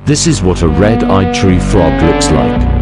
This is what a red-eyed tree frog looks like.